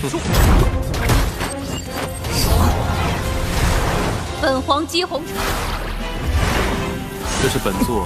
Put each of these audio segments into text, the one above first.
本皇姬红茶。 这是本座。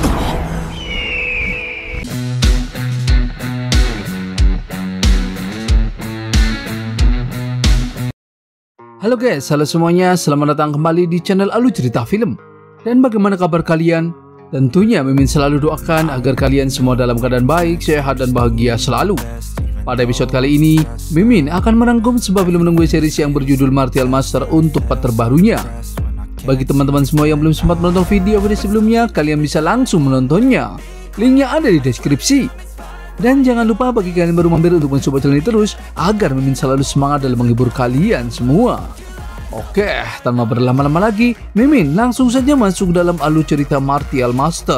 Halo guys, halo semuanya, selamat datang kembali di channel Alu Cerita Film. Dan bagaimana kabar kalian? Tentunya Mimin selalu doakan agar kalian semua dalam keadaan baik, sehat, dan bahagia selalu. Pada episode kali ini, Mimin akan merangkum sebuah film menunggu series yang berjudul Martial Master untuk part terbarunya. Bagi teman-teman semua yang belum sempat menonton video sebelumnya, kalian bisa langsung menontonnya. Linknya ada di deskripsi. Dan jangan lupa bagi kalian baru mampir untuk mencoba channel ini terus agar Mimin selalu semangat dalam menghibur kalian semua. Oke, tanpa berlama-lama lagi, Mimin langsung saja masuk dalam alur cerita Martial Master.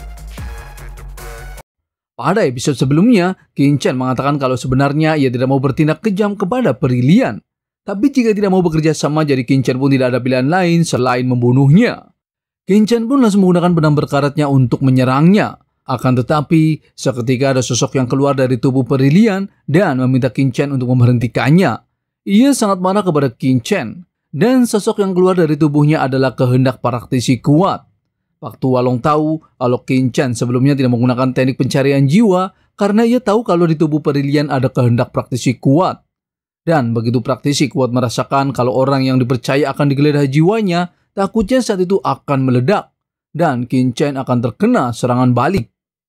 Pada episode sebelumnya, Qin Chen mengatakan kalau sebenarnya ia tidak mau bertindak kejam kepada Brilliant. Tapi jika tidak mau bekerja sama, jadi Qin Chen pun tidak ada pilihan lain selain membunuhnya. Qin Chen pun langsung menggunakan pedang berkaratnya untuk menyerangnya. Akan tetapi, seketika ada sosok yang keluar dari tubuh Brilliant dan meminta Qin Chen untuk memberhentikannya. Ia sangat marah kepada Qin Chen, dan sosok yang keluar dari tubuhnya adalah kehendak praktisi kuat. Waktu Walong tahu kalau Qin Chen sebelumnya tidak menggunakan teknik pencarian jiwa karena ia tahu kalau di tubuh Brilliant ada kehendak praktisi kuat. Dan begitu praktisi kuat merasakan kalau orang yang dipercaya akan digeledah jiwanya, takutnya saat itu akan meledak, dan Qin Chen akan terkena serangan balik.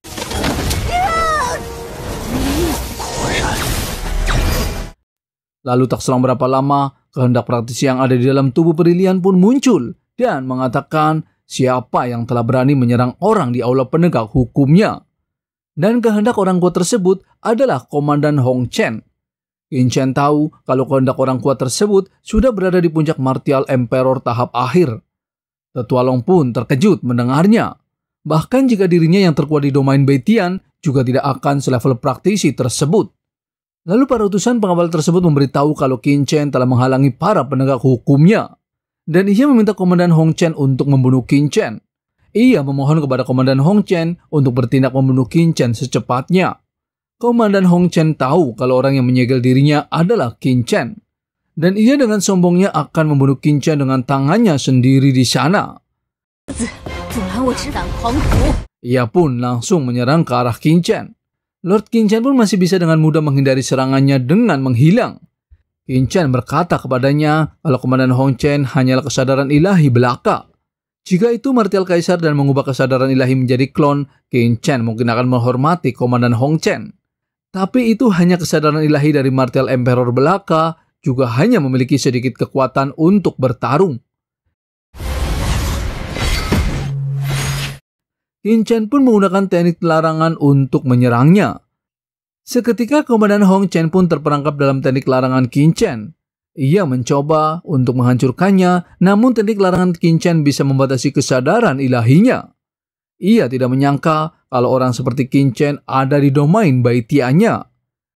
Lalu tak selang berapa lama, kehendak praktisi yang ada di dalam tubuh Brilliant pun muncul dan mengatakan siapa yang telah berani menyerang orang di aula penegak hukumnya. Dan kehendak orang kuat tersebut adalah Komandan Hong Chen. Qin Chen tahu kalau kehendak orang kuat tersebut sudah berada di puncak Martial Emperor tahap akhir. Tetua Long pun terkejut mendengarnya. Bahkan jika dirinya yang terkuat di domain Beitian juga tidak akan selevel praktisi tersebut. Lalu para utusan pengawal tersebut memberitahu kalau Qin Chen telah menghalangi para penegak hukumnya. Dan ia meminta Komandan Hong Chen untuk membunuh Qin Chen. Ia memohon kepada Komandan Hong Chen untuk bertindak membunuh Qin Chen secepatnya. Komandan Hong Chen tahu kalau orang yang menyegel dirinya adalah Qin Chen. Dan ia dengan sombongnya akan membunuh Qin Chen dengan tangannya sendiri di sana. Ia pun langsung menyerang ke arah Qin Chen. Lord Qin Chen pun masih bisa dengan mudah menghindari serangannya dengan menghilang. Qin Chen berkata kepadanya kalau Komandan Hong Chen hanyalah kesadaran ilahi belaka. Jika itu Martial Kaisar dan mengubah kesadaran ilahi menjadi klon, Qin Chen mungkin akan menghormati Komandan Hong Chen. Tapi itu hanya kesadaran ilahi dari Martial Emperor belaka, juga hanya memiliki sedikit kekuatan untuk bertarung. Qin Chen pun menggunakan teknik larangan untuk menyerangnya. Seketika Komandan Hong Chen pun terperangkap dalam teknik larangan Qin Chen. Ia mencoba untuk menghancurkannya, namun teknik larangan Qin Chen bisa membatasi kesadaran ilahinya. Ia tidak menyangka kalau orang seperti Qin Chen ada di domain Beitiannya.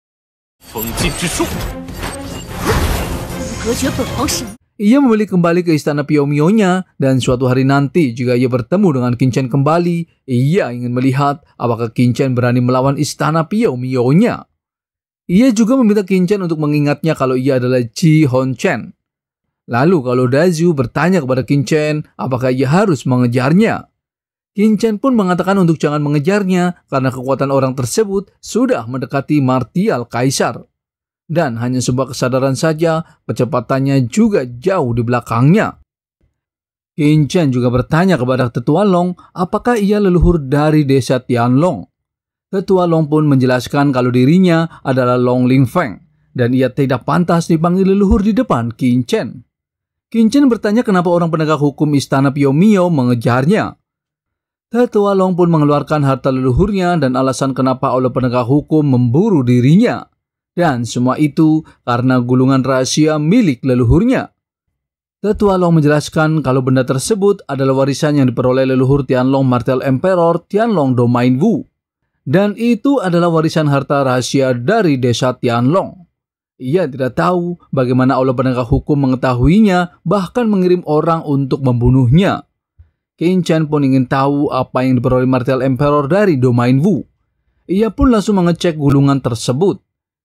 Ia memilih kembali ke istana Piao Mio-nya, dan suatu hari nanti jika ia bertemu dengan Qin Chen kembali, ia ingin melihat apakah Qin Chen berani melawan istana Piao Mio-nya. Ia juga meminta Qin Chen untuk mengingatnya kalau ia adalah Ji Hon Chen. Lalu kalau Dazu bertanya kepada Qin Chen apakah ia harus mengejarnya. Qin Chen pun mengatakan untuk jangan mengejarnya karena kekuatan orang tersebut sudah mendekati Martial Kaisar. Dan hanya sebuah kesadaran saja, kecepatannya juga jauh di belakangnya. Qin Chen juga bertanya kepada Tetua Long apakah ia leluhur dari desa Tianlong. Tetua Long pun menjelaskan kalau dirinya adalah Long Lingfeng, dan ia tidak pantas dipanggil leluhur di depan Qin Chen. Qin Chen bertanya kenapa orang penegak hukum istana Piao Mio mengejarnya. Tetua Long pun mengeluarkan harta leluhurnya dan alasan kenapa oleh penegak hukum memburu dirinya. Dan semua itu karena gulungan rahasia milik leluhurnya. Tetua Long menjelaskan kalau benda tersebut adalah warisan yang diperoleh leluhur Tianlong Martial Emperor Tianlong Domain Wu. Dan itu adalah warisan harta rahasia dari desa Tianlong. Ia tidak tahu bagaimana oleh penegak hukum mengetahuinya, bahkan mengirim orang untuk membunuhnya. Qin Chen pun ingin tahu apa yang diperoleh Martial Emperor dari Domain Wu. Ia pun langsung mengecek gulungan tersebut.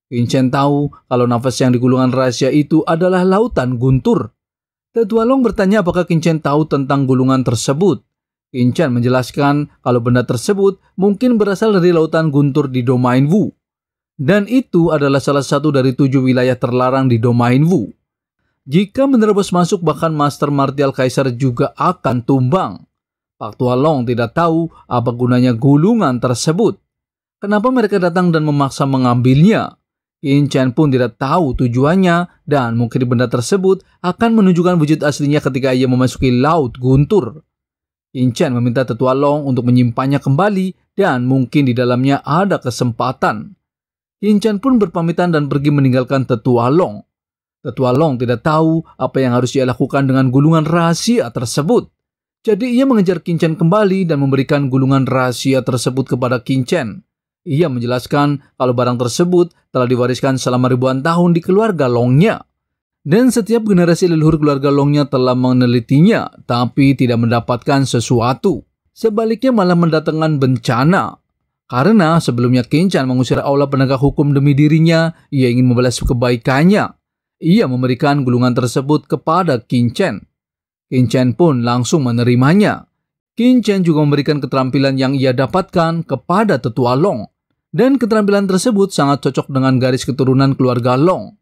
Qin tahu kalau nafas yang di gulungan rahasia itu adalah lautan guntur. Tetua Long bertanya apakah Qin tahu tentang gulungan tersebut. Qin menjelaskan kalau benda tersebut mungkin berasal dari lautan guntur di domain Wu. Dan itu adalah salah satu dari 7 wilayah terlarang di domain Wu. Jika menerobos masuk, bahkan Master Martial Kaisar juga akan tumbang. Pak Tua Long tidak tahu apa gunanya gulungan tersebut. Kenapa mereka datang dan memaksa mengambilnya? Qin pun tidak tahu tujuannya dan mungkin benda tersebut akan menunjukkan wujud aslinya ketika ia memasuki Laut Guntur. Qin meminta Tetua Long untuk menyimpannya kembali dan mungkin di dalamnya ada kesempatan. Qin pun berpamitan dan pergi meninggalkan Tetua Long. Tetua Long tidak tahu apa yang harus ia lakukan dengan gulungan rahasia tersebut. Jadi ia mengejar Qin kembali dan memberikan gulungan rahasia tersebut kepada Qin. Ia menjelaskan kalau barang tersebut telah diwariskan selama ribuan tahun di keluarga Longnya. Dan setiap generasi leluhur keluarga Longnya telah menelitinya, tapi tidak mendapatkan sesuatu. Sebaliknya malah mendatangkan bencana. Karena sebelumnya Qin mengusir aula penegak hukum demi dirinya, ia ingin membalas kebaikannya. Ia memberikan gulungan tersebut kepada Qin. Qin pun langsung menerimanya. Qin juga memberikan keterampilan yang ia dapatkan kepada Tetua Long. Dan keterampilan tersebut sangat cocok dengan garis keturunan keluarga Long.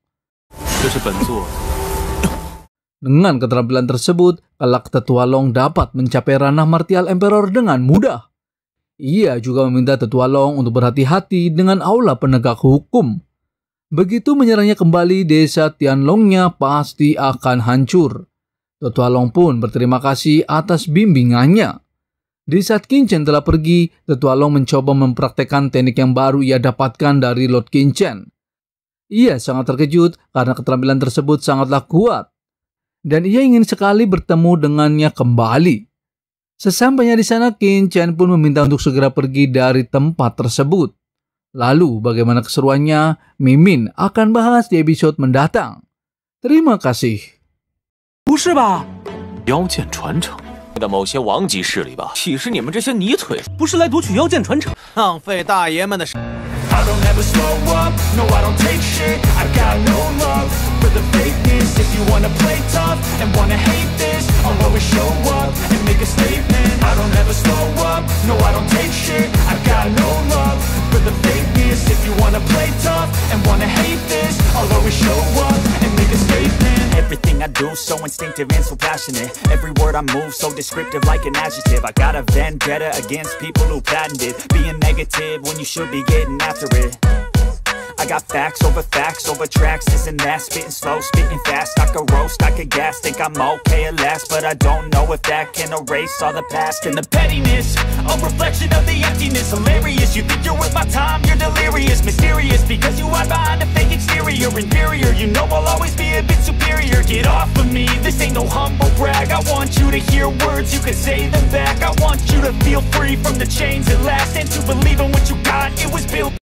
Dengan keterampilan tersebut, kelak Tetua Long dapat mencapai ranah Martial Emperor dengan mudah. Ia juga meminta Tetua Long untuk berhati-hati dengan aula penegak hukum. Begitu menyerangnya kembali, desa Tianlongnya pasti akan hancur. Tetua Long pun berterima kasih atas bimbingannya. Di saat Qin telah pergi, Tetua Long mencoba mempraktekkan teknik yang baru ia dapatkan dari Lord Qin. Ia sangat terkejut karena keterampilan tersebut sangatlah kuat. Dan ia ingin sekali bertemu dengannya kembali. Sesampainya di sana, Qin pun meminta untuk segera pergi dari tempat tersebut. Lalu bagaimana keseruannya, Mimin akan bahas di episode mendatang. Terima kasih. 不是吧？ 妖剑传承的某些王级势力吧？岂是你们这些泥腿？不是来夺取妖剑传承，浪费大爷们的时。I don't ever slow up, no I don't take shit. I got no love for the fakeness. If you wanna play tough and wanna hate this, I'll always show up and make a statement. I don't ever slow up, no I don't take shit. I got no love for the fakeness. If you wanna play tough and wanna hate this, I'll always show up and make a statement. Everything I do so instinctive and so passionate. Every word I move so descriptive like an adjective. I got a vendetta against people who patented being negative when you should be getting after it. I got facts over tracks, this and that. Spitting slow, spitting fast. I could roast, I could gas. Think I'm okay at last, but I don't know if that can erase all the past. And the pettiness, a reflection of the emptiness. Hilarious, you think you're worth my time, you're delirious. Mysterious, because you hide behind a fake exterior. Inferior, you know I'll always be a bit superior. Get off of me, this ain't no humble brag. I want you to hear words, you can say them back. I want you to feel free from the chains at last, and to believe in what you got, it was built